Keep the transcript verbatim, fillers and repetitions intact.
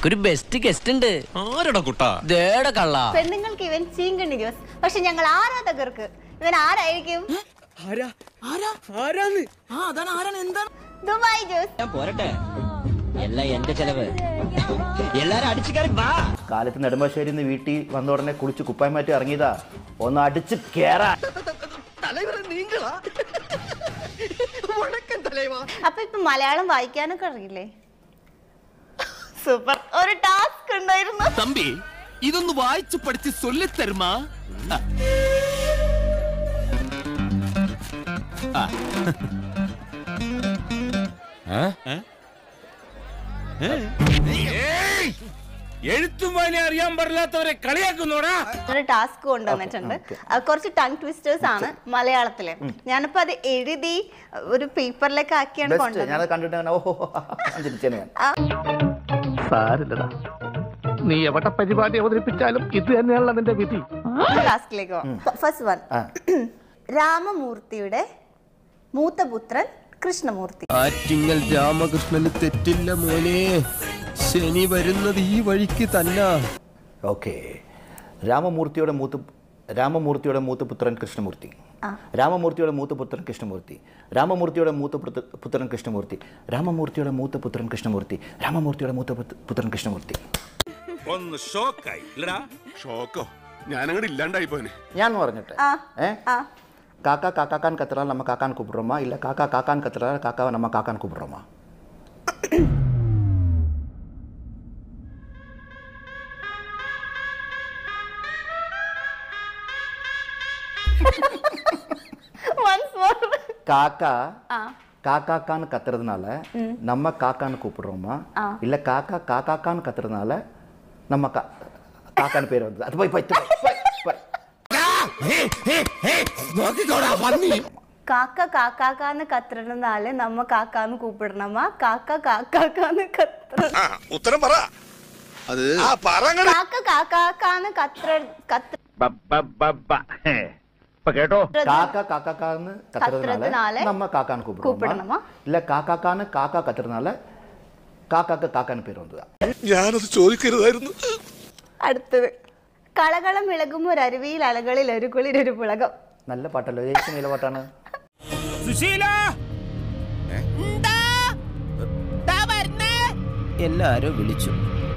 എനിക്കൊരു best guest ഉണ്ട്. ആരടാ കുട്ടാ? ദേടാ കള്ള. പെണ്ണുങ്ങൾക്ക് ഇവൻ ചീങ്കണ്ണി ജോസ്, പക്ഷെ ഞങ്ങൾ ആരാധകർക്ക് ഇവൻ ആരായിരിക്കും? ദുബായ് ജോസ്. ഞാൻ പോരട്ടെ, എല്ലാം എന്റെ ചെലവ്. എല്ലാരും അടിച്ചു കയറി വാ. കാലത്ത് നെടുമ്പാശ്ശേരി വീട്ടിൽ വന്ന ഉടനെ കുളിച്ച് കുപ്പായി മാറ്റി ഇറങ്ങിയതാ, ഒന്ന് അടിച്ച് കേറാ. അപ്പൊ ഇപ്പൊ മലയാളം വായിക്കാനൊക്കെ അറിയില്ലേ? സൂപ്പർ. ഒരു ടാസ്ക് ഉണ്ടായിരുന്നു തമ്പി, ഇതൊന്ന് വായിച്ചു പഠിച്ച് ചൊല്ലിത്തരുമാ? എഴുത്തും വായന അറിയാൻ പാടില്ലാത്തവരെ കളിയാക്കുന്നോടാ. ഒരു ടാസ്ക് കൊണ്ടുവന്നിട്ടുണ്ട്. കുറച്ച് ടങ് ട്വിസ്റ്റേഴ്സ് ആണ് മലയാളത്തില്. ഞാനിപ്പോ അത് എഴുതി ഒരു പേപ്പറിലേക്ക് ആക്കിയാണ് കൊണ്ടുവന്നത്. സാരില്ലടാ, നീ എവിടെ പരിപാടി അവതരിപ്പിച്ചാലും ഇത് തന്നെയാണല്ലോ നിന്റെ വിധി. ടാസ്കിലേക്ക് പോവാം. First one. രാമമൂർത്തിയുടെ മൂത്തപുത്രൻ കൃഷ്ണമൂർത്തി. ആറ്റിങ്ങൽ രാമകൃഷ്ണന് തെറ്റില്ല മോനെ, ശനി വരുന്നത് ഈ വഴിക്ക് തന്നെ. ഓക്കെ. രാമമൂർത്തിയുടെ മൂത്ത രാമമൂർത്തിയുടെ മൂത്തപുത്രൻ കൃഷ്ണമൂർത്തി. രാമമൂർത്തിയുടെ മൂത്തപുത്രൻ കൃഷ്ണമൂർത്തി. രാമമൂർത്തിയുടെ മൂത്തപുത്രൻ കൃഷ്ണമൂർത്തി. രാമമൂർത്തിയുടെ മൂത്തപുത്രൻ കൃഷ്ണമൂർത്തി. രാമമൂർത്തിയുടെ മൂത്തപുത്രൻ കൃഷ്ണമൂർത്തി. ഒന്ന് ഷോക്കായി. ഷോക്കോ? ഞാനങ്ങോട്ട് ഇല്ലാണ്ടായി പോനെ. ഞാൻ പറഞ്ഞിട്ട് ഏ കാക്ക കാക്കാൻ കത്തറാൽ നമ്മ കാക്കാൻ കൂപ്പിടുറോമാ, ഇല്ല കാക്ക കാക്കാൻ കത്തറാൽ കാക്ക നമ്മ കാക്കാൻ കൂപ്പിടുറോമാ? காக்கா காக்காக்கான்னு கத்துறதுனால நம்ம காக்கான்னு கூப்பிடுறோமா, இல்ல காக்கா காக்காக்கான்னு கத்துறதுனால நம்ம காக்கான்னு பேர் வந்தது? அது போய் போய் കാക്ക കാക്കാക്കാന്ന് കത്തറനാല് നമ്മ കാക്കാന്ന് കൂപ്പിടണമാ, കാക്ക കാക്കാക്കാന്ന് കത്തറ. ഉത്തരം പറ. അത് കാക്ക കാക്കാക്കാന്ന് കത്തറ കത്ത കേട്ടോ. കാക്ക കാക്കാക്കാന്ന് കത്തറനാല് നമ്മ കാക്കാന്ന് കൂപ്പിടണമാ, ഇല്ല കാക്കാക്കാന്ന് കാക്ക കത്തറനാല് കാക്കാക്ക് കാക്കാന്ന് പേര് വന്നതാ? ഞാനത് ചോദിക്കരുതായിരുന്നു. അടുത്തത്. കളകളം ഇളകും ഒരു അരുവിയിൽ അലകളിൽ ഒരു കുളിർ ഒരു പുളകം. നല്ല പാട്ടല്ലോ, ചേച്ചി നീല പാട്ടാണ്. എല്ലാരും വിളിച്ചു.